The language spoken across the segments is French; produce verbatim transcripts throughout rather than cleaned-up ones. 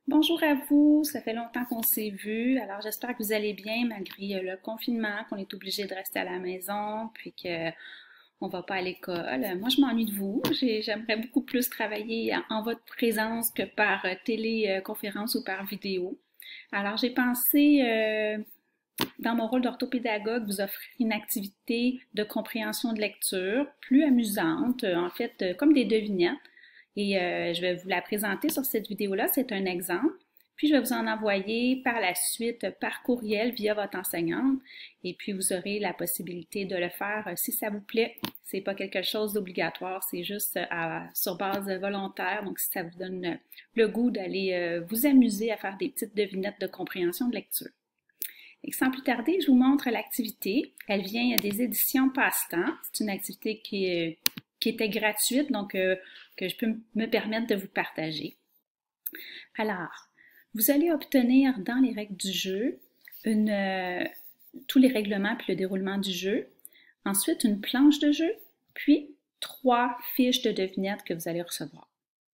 Bonjour à vous, ça fait longtemps qu'on s'est vu. Alors j'espère que vous allez bien malgré euh, le confinement, qu'on est obligé de rester à la maison, puis que on va pas à l'école. Euh, Moi, je m'ennuie de vous. J'ai- J'aimerais beaucoup plus travailler en en votre présence que par euh, téléconférence ou par vidéo. Alors j'ai pensé, euh, dans mon rôle d'orthopédagogue, vous offrir une activité de compréhension de lecture plus amusante, euh, en fait, euh, comme des devinettes. Et euh, je vais vous la présenter sur cette vidéo-là. C'est un exemple. Puis je vais vous en envoyer par la suite par courriel via votre enseignante. Et puis vous aurez la possibilité de le faire euh, si ça vous plaît. C'est pas quelque chose d'obligatoire, c'est juste euh, à- sur base volontaire. Donc si ça vous donne euh, le goût d'aller euh, vous amuser à faire des petites devinettes de compréhension de lecture. Et sans plus tarder, je vous montre l'activité. Elle vient des éditions Passe-temps. C'est une activité qui, est, qui était gratuite, donc euh, que je peux me permettre de vous partager. Alors, vous allez obtenir dans les règles du jeu une, euh, tous les règlements puis le déroulement du jeu. Ensuite, une planche de jeu, puis trois fiches de devinettes que vous allez recevoir.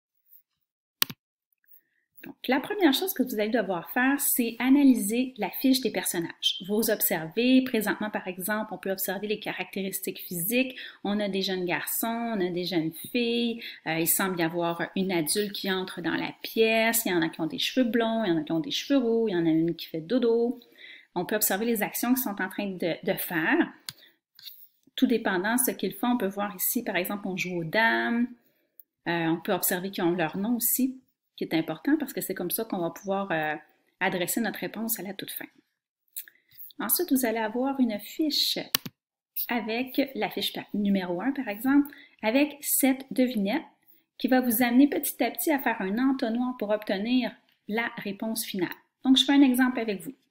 Donc, la première chose que vous allez devoir faire, c'est analyser la fiche des personnages. Vous observez, présentement par exemple, on peut observer les caractéristiques physiques. On a des jeunes garçons, on a des jeunes filles. Euh, il semble y avoir une adulte qui entre dans la pièce. Il y en a qui ont des cheveux blonds, il y en a qui ont des cheveux roux, il y en a une qui fait dodo. On peut observer les actions qu'ils sont en train de, de faire. Tout dépendant de ce qu'ils font, on peut voir ici, par exemple, on joue aux dames. Euh, on peut observer qu'ils ont leur nom aussi, qui est important parce que c'est comme ça qu'on va pouvoir euh, adresser notre réponse à la toute fin. Ensuite, vous allez avoir une fiche avec la fiche numéro un, par exemple, avec cette devinette qui va vous amener petit à petit à faire un entonnoir pour obtenir la réponse finale. Donc, je fais un exemple avec vous.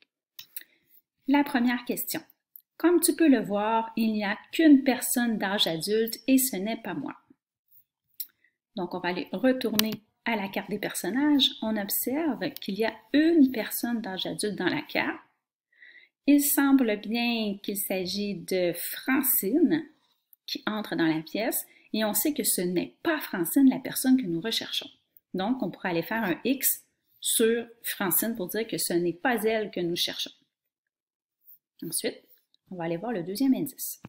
La première question. Comme tu peux le voir, il n'y a qu'une personne d'âge adulte et ce n'est pas moi. Donc, on va aller retourner à la carte des personnages. On observe qu'il y a une personne d'âge adulte dans la carte. Il semble bien qu'il s'agit de Francine qui entre dans la pièce et on sait que ce n'est pas Francine la personne que nous recherchons. Donc, on pourrait aller faire un X sur Francine pour dire que ce n'est pas elle que nous cherchons. Ensuite, on va aller voir le deuxième indice.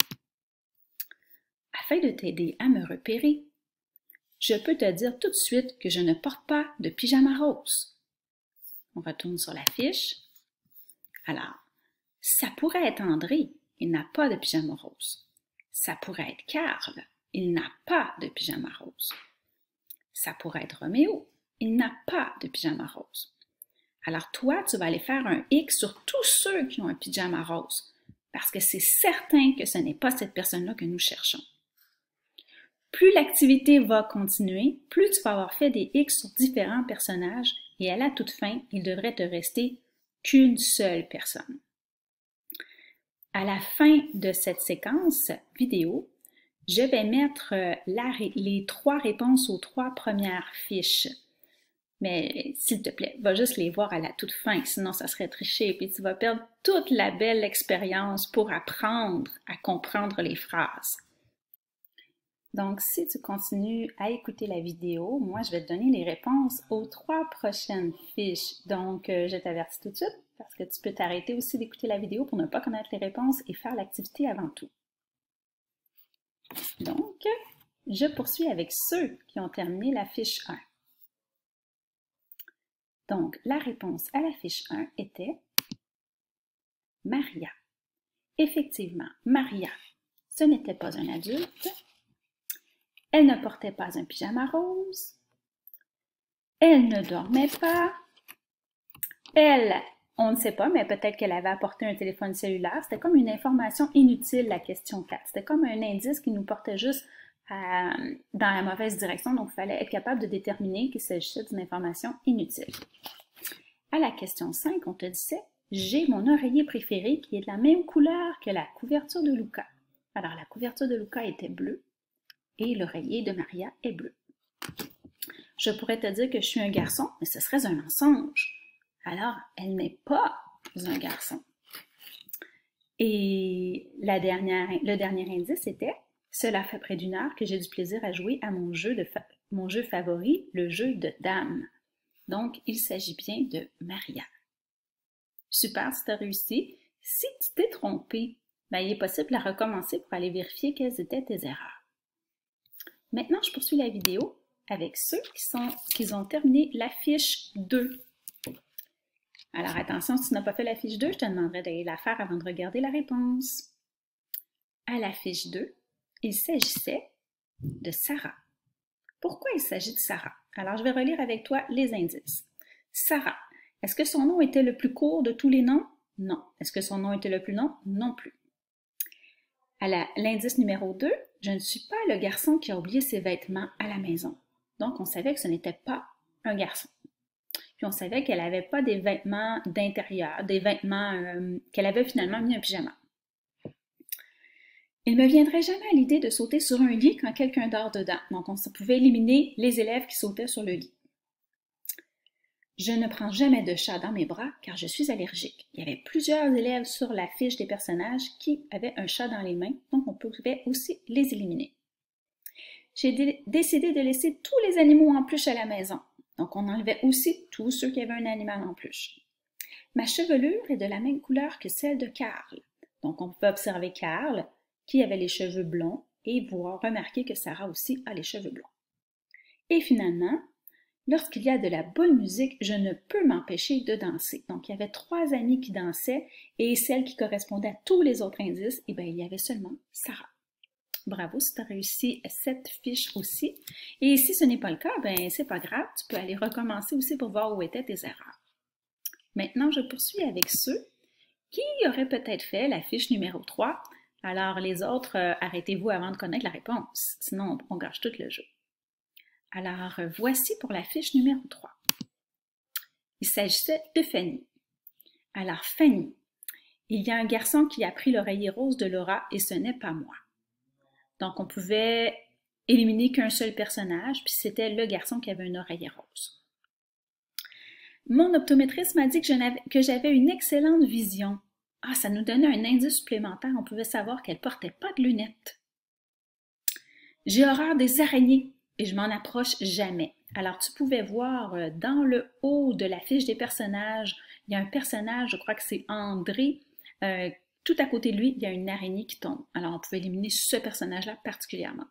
Afin de t'aider à me repérer, je peux te dire tout de suite que je ne porte pas de pyjama rose. On retourne sur la fiche. Alors, ça pourrait être André, il n'a pas de pyjama rose. Ça pourrait être Karl, il n'a pas de pyjama rose. Ça pourrait être Roméo, il n'a pas de pyjama rose. Alors toi, tu vas aller faire un X sur tous ceux qui ont un pyjama rose, parce que c'est certain que ce n'est pas cette personne-là que nous cherchons. Plus l'activité va continuer, plus tu vas avoir fait des X sur différents personnages et à la toute fin, il devrait te rester qu'une seule personne. À la fin de cette séquence vidéo, je vais mettre la, les trois réponses aux trois premières fiches. Mais s'il te plaît, va juste les voir à la toute fin, sinon ça serait tricher et puis tu vas perdre toute la belle expérience pour apprendre à comprendre les phrases. Donc, si tu continues à écouter la vidéo, moi, je vais te donner les réponses aux trois prochaines fiches. Donc, euh, je t'avertis tout de suite parce que tu peux t'arrêter aussi d'écouter la vidéo pour ne pas connaître les réponses et faire l'activité avant tout. Donc, je poursuis avec ceux qui ont terminé la fiche un. Donc, la réponse à la fiche un était Maria. Effectivement, Maria, ce n'était pas un adulte. Elle ne portait pas un pyjama rose. Elle ne dormait pas. Elle, on ne sait pas, mais peut-être qu'elle avait apporté un téléphone cellulaire. C'était comme une information inutile, la question quatre. C'était comme un indice qui nous portait juste à, dans la mauvaise direction. Donc, il fallait être capable de déterminer qu'il s'agissait d'une information inutile. À la question cinq, on te disait « J'ai mon oreiller préféré qui est de la même couleur que la couverture de Luca. » Alors, la couverture de Luca était bleue et l'oreiller de Maria est bleu. Je pourrais te dire que je suis un garçon, mais ce serait un mensonge. Alors, elle n'est pas un garçon. Et la dernière, le dernier indice était « Cela fait près d'une heure que j'ai du plaisir à jouer à mon jeu, de fa mon jeu favori, le jeu de dames. » Donc, il s'agit bien de Maria. Super, si tu as réussi. Si tu t'es trompé, ben, il est possible de la recommencer pour aller vérifier quelles étaient tes erreurs. Maintenant, je poursuis la vidéo avec ceux qui, sont, qui ont terminé la fiche deux. Alors attention, si tu n'as pas fait la fiche deux, je te demanderai d'aller la faire avant de regarder la réponse. À la fiche deux, il s'agissait de Sarah. Pourquoi il s'agit de Sarah? Alors, je vais relire avec toi les indices. Sarah, est-ce que son nom était le plus court de tous les noms? Non. Est-ce que son nom était le plus long? Non plus. À l'indice numéro deux, je ne suis pas le garçon qui a oublié ses vêtements à la maison. Donc, on savait que ce n'était pas un garçon. Puis, on savait qu'elle n'avait pas des vêtements d'intérieur, des vêtements euh, qu'elle avait finalement mis un pyjama. Il ne me viendrait jamais à l'idée de sauter sur un lit quand quelqu'un dort dedans. Donc, on pouvait éliminer les élèves qui sautaient sur le lit. Je ne prends jamais de chat dans mes bras car je suis allergique. Il y avait plusieurs élèves sur la fiche des personnages qui avaient un chat dans les mains, donc on pouvait aussi les éliminer. J'ai décidé de laisser tous les animaux en peluche à la maison. Donc on enlevait aussi tous ceux qui avaient un animal en peluche. Ma chevelure est de la même couleur que celle de Karl. Donc on peut observer Karl qui avait les cheveux blonds et voir remarquer que Sarah aussi a les cheveux blonds. Et finalement, lorsqu'il y a de la bonne musique, je ne peux m'empêcher de danser. Donc, il y avait trois amies qui dansaient et celle qui correspondait à tous les autres indices, eh bien, il y avait seulement Sarah. Bravo si tu as réussi cette fiche aussi. Et si ce n'est pas le cas, ben c'est pas grave, tu peux aller recommencer aussi pour voir où étaient tes erreurs. Maintenant, je poursuis avec ceux qui auraient peut-être fait la fiche numéro trois. Alors, les autres, euh, arrêtez-vous avant de connaître la réponse, sinon on, on gâche tout le jeu. Alors, voici pour la fiche numéro trois. Il s'agissait de Fanny. Alors, Fanny, il y a un garçon qui a pris l'oreiller rose de Laura et ce n'est pas moi. Donc, on pouvait éliminer qu'un seul personnage, puis c'était le garçon qui avait un oreiller rose. Mon optométriste m'a dit que j'avais une excellente vision. Ah, ça nous donnait un indice supplémentaire, on pouvait savoir qu'elle ne portait pas de lunettes. J'ai horreur des araignées. Et je m'en approche jamais. Alors, tu pouvais voir dans le haut de la fiche des personnages, il y a un personnage, je crois que c'est André, euh, tout à côté de lui, il y a une araignée qui tombe. Alors, on pouvait éliminer ce personnage-là particulièrement.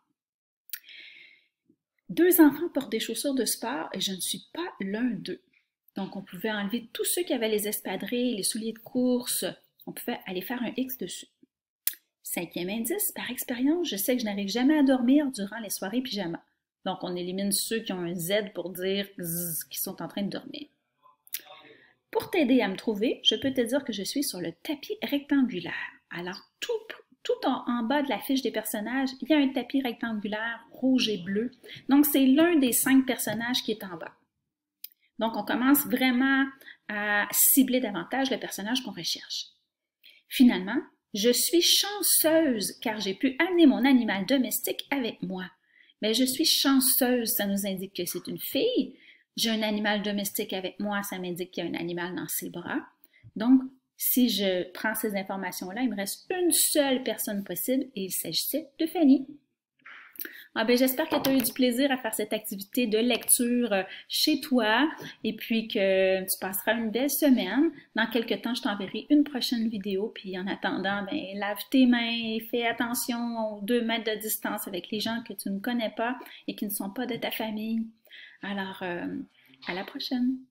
Deux enfants portent des chaussures de sport et je ne suis pas l'un d'eux. Donc, on pouvait enlever tous ceux qui avaient les espadrilles, les souliers de course. On pouvait aller faire un X dessus. Cinquième indice, par expérience, je sais que je n'arrive jamais à dormir durant les soirées pyjama. Donc, on élimine ceux qui ont un Z pour dire zzz, qui sont en train de dormir. Pour t'aider à me trouver, je peux te dire que je suis sur le tapis rectangulaire. Alors, tout, tout en, en bas de la fiche des personnages, il y a un tapis rectangulaire rouge et bleu. Donc, c'est l'un des cinq personnages qui est en bas. Donc, on commence vraiment à cibler davantage le personnage qu'on recherche. Finalement, je suis chanceuse car j'ai pu amener mon animal domestique avec moi. Mais je suis chanceuse, ça nous indique que c'est une fille. J'ai un animal domestique avec moi, ça m'indique qu'il y a un animal dans ses bras. Donc, si je prends ces informations-là, il me reste une seule personne possible et il s'agissait de Fanny. Ah ben, j'espère que tu as eu du plaisir à faire cette activité de lecture chez toi et puis que tu passeras une belle semaine. Dans quelques temps, je t'enverrai une prochaine vidéo. Puis en attendant, ben, lave tes mains et fais attention aux deux mètres de distance avec les gens que tu ne connais pas et qui ne sont pas de ta famille. Alors, euh, à la prochaine!